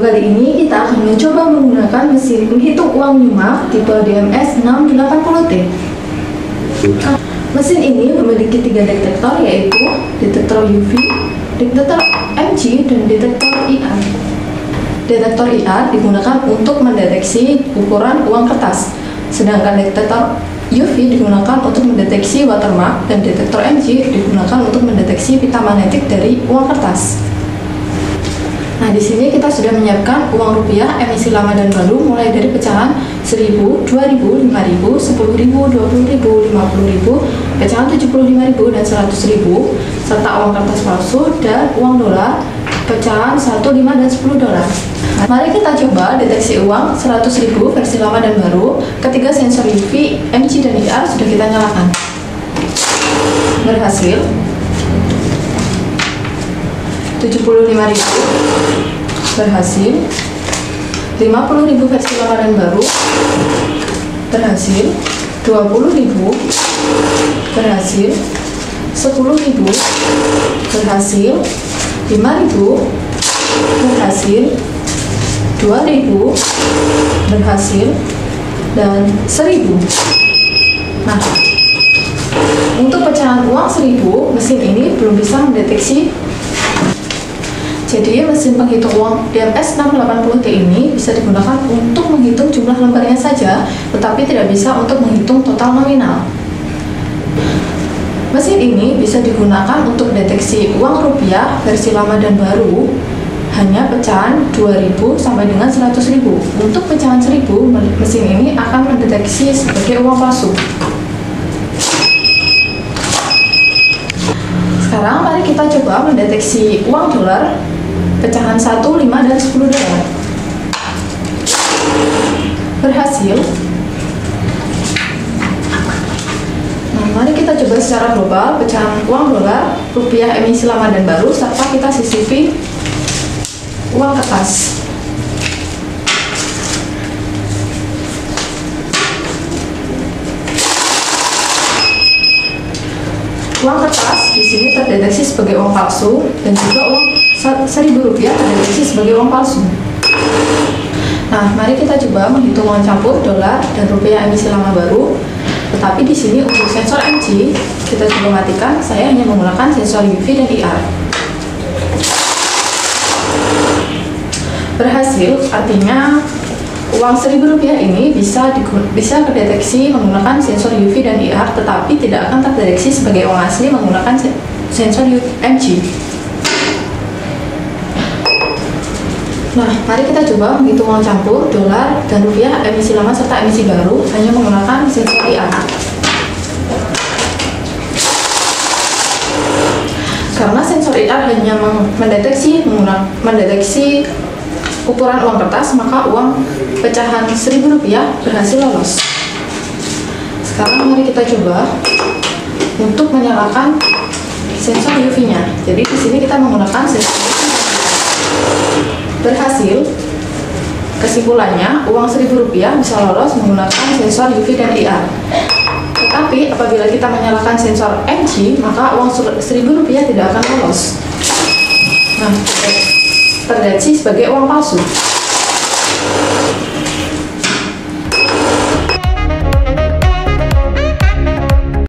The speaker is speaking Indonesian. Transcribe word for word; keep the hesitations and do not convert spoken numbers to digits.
kali ini kita akan mencoba menggunakan mesin penghitung uang Numa tipe D M S enam delapan nol T. Mesin ini memiliki tiga detektor, yaitu detektor U V, detektor M G, dan detektor I R. Detektor I R digunakan untuk mendeteksi ukuran uang kertas, sedangkan detektor U V digunakan untuk mendeteksi watermark, dan detektor M G digunakan untuk mendeteksi pita magnetik dari uang kertas. Nah, di sini kita sudah menyiapkan uang rupiah emisi lama dan baru mulai dari pecahan seribu, dua ribu, lima ribu, sepuluh ribu, dua puluh ribu, lima puluh ribu, pecahan tujuh puluh lima ribu, dan seratus ribu, serta uang kertas palsu dan uang dolar pecahan satu, lima, dan sepuluh dolar. Nah, mari kita coba deteksi uang seratus ribu versi lama dan baru. Ketiga sensor U V, M G, dan I R sudah kita nyalakan. Berhasil. tujuh puluh lima ribu berhasil. Lima puluh ribu versi lama dan baru berhasil. Dua puluh ribu berhasil. Sepuluh ribu berhasil. Lima ribu berhasil. Dua ribu berhasil. Dan seribu. Nah, untuk pecahan uang seribu, mesin ini belum bisa mendeteksi. Jadi, mesin penghitung uang D M S enam delapan nol T ini bisa digunakan untuk menghitung jumlah lembarnya saja, tetapi tidak bisa untuk menghitung total nominal. Mesin ini bisa digunakan untuk deteksi uang rupiah versi lama dan baru hanya pecahan dua ribu sampai dengan seratus ribu. Untuk pecahan seribu, mesin ini akan mendeteksi sebagai uang palsu. Sekarang mari kita coba mendeteksi uang dolar pecahan satu, lima, dan sepuluh dolar. Berhasil. Nah, mari kita coba secara global pecahan uang dolar, rupiah emisi lama dan baru, serta kita sisipi uang kertas. Uang kertas di sini terdeteksi sebagai uang palsu, dan juga uang seribu rupiah terdeteksi sebagai uang palsu. Nah, mari kita coba menghitung uang campur dolar dan rupiah emisi lama baru. Tetapi di sini untuk sensor M G kita coba matikan. Saya hanya menggunakan sensor U V dan I R. Berhasil, artinya uang seribu rupiah ini bisa bisa terdeteksi menggunakan sensor U V dan I R, tetapi tidak akan terdeteksi sebagai uang asli menggunakan sensor M G. Nah, mari kita coba menghitung uang campur dolar dan rupiah emisi lama serta emisi baru hanya menggunakan sensor I R. Karena sensor I R hanya mendeteksi menggunakan mendeteksi ukuran uang kertas, maka uang pecahan seribu rupiah berhasil lolos. Sekarang mari kita coba untuk menyalakan sensor U V-nya. Jadi di sini kita menggunakan sensor U V. Berhasil. Kesimpulannya, uang seribu rupiah bisa lolos menggunakan sensor U V dan I R. Tetapi apabila kita menyalakan sensor M G, maka uang seribu rupiah tidak akan lolos. Nah, terdeteksi sebagai uang palsu.